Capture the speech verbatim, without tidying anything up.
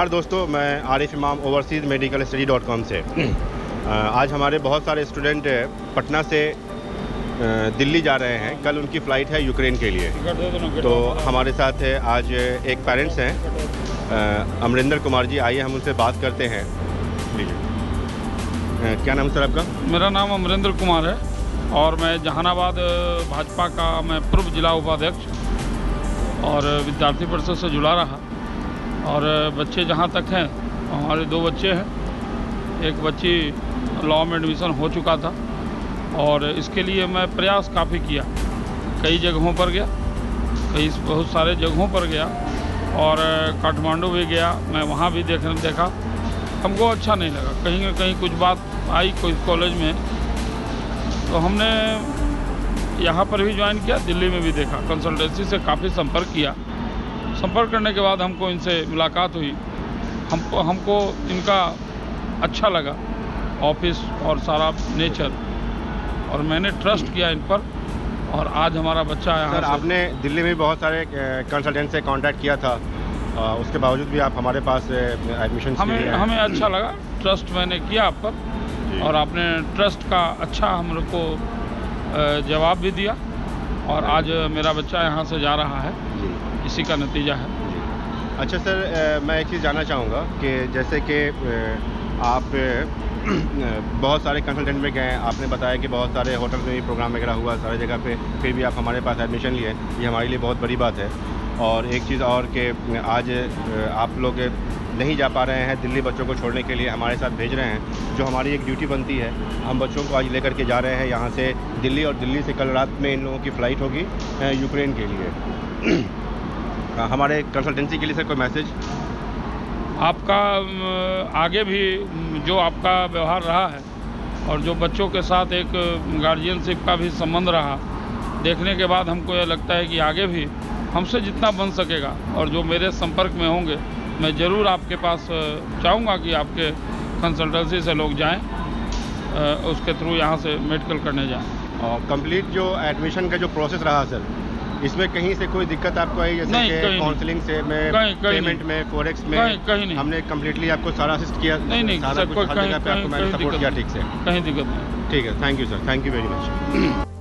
नमस्कार दोस्तों, मैं Arif Imam overseas medical study dot com से। आज हमारे बहुत सारे स्टूडेंट पटना से दिल्ली जा रहे हैं। कल उनकी फ़्लाइट है यूक्रेन के लिए। तो हमारे साथ है आज एक पेरेंट्स हैं, अमरेंद्र कुमार जी। आइए हम उनसे बात करते हैं। लीजिए, क्या नाम है सर आपका? मेरा नाम अमरेंद्र कुमार है और मैं जहानाबाद भाजपा का मैं पूर्व जिला उपाध्यक्ष और विद्यार्थी परिषद से जुड़ा रहा। और बच्चे जहाँ तक हैं, हमारे दो बच्चे हैं। एक बच्ची लॉ में एडमिशन हो चुका था और इसके लिए मैं प्रयास काफ़ी किया, कई जगहों पर गया, कई बहुत सारे जगहों पर गया और काठमांडू भी गया। मैं वहाँ भी देखने देखा, हमको अच्छा नहीं लगा। कहीं ना कहीं कुछ बात आई कोई कॉलेज में, तो हमने यहाँ पर भी ज्वाइन किया, दिल्ली में भी देखा, कंसल्टेंसी से काफ़ी संपर्क किया। संपर्क करने के बाद हमको इनसे मुलाकात हुई, हमको हमको इनका अच्छा लगा ऑफिस और सारा नेचर, और मैंने ट्रस्ट किया इन पर। और आज हमारा बच्चा है। सर, आपने दिल्ली में बहुत सारे कंसल्टेंट से कांटेक्ट किया था, आ, उसके बावजूद भी आप हमारे पास एडमिशन हमें के लिए हमें अच्छा लगा, ट्रस्ट मैंने किया आप पर और आपने ट्रस्ट का अच्छा हम लोग को जवाब भी दिया। और आज मेरा बच्चा यहाँ से जा रहा है, इसी का नतीजा है। अच्छा सर, मैं एक चीज़ जानना चाहूँगा कि जैसे कि आप बहुत सारे कंसल्टेंट में गए, आपने बताया कि बहुत सारे होटल में भी प्रोग्राम वगैरह हुआ सारी जगह पे, फिर भी आप हमारे पास एडमिशन लिए। ये हमारे लिए बहुत बड़ी बात है। और एक चीज़ और कि आज आप लोग नहीं जा पा रहे हैं दिल्ली, बच्चों को छोड़ने के लिए हमारे साथ भेज रहे हैं, जो हमारी एक ड्यूटी बनती है। हम बच्चों को आज लेकर के जा रहे हैं यहाँ से दिल्ली, और दिल्ली से कल रात में इन लोगों की फ़्लाइट होगी यूक्रेन के लिए। हमारे कंसल्टेंसी के लिए सर कोई मैसेज? आपका आगे भी जो आपका व्यवहार रहा है और जो बच्चों के साथ एक गार्जियनशिप का भी संबंध रहा, देखने के बाद हमको यह लगता है कि आगे भी हमसे जितना बन सकेगा और जो मेरे संपर्क में होंगे, मैं ज़रूर आपके पास चाहूँगा कि आपके कंसल्टेंसी से लोग जाएं, उसके थ्रू यहाँ से मेडिकल करने जाएं। और कंप्लीट जो एडमिशन का जो प्रोसेस रहा सर, इसमें कहीं से कोई दिक्कत आपको आई? जैसे कि काउंसलिंग से में, कहीं, कहीं पेमेंट में, फोरेक्स में? कहीं, कहीं नहीं। हमने कम्प्लीटली आपको सारा असिस्ट किया। नहीं नहीं सारा सर, कुछ कोई हर कहीं, जगह पे आपको मैंने सपोर्ट किया ठीक से। कहीं दिक्कत नहीं। ठीक है, thank you sir, thank you very much.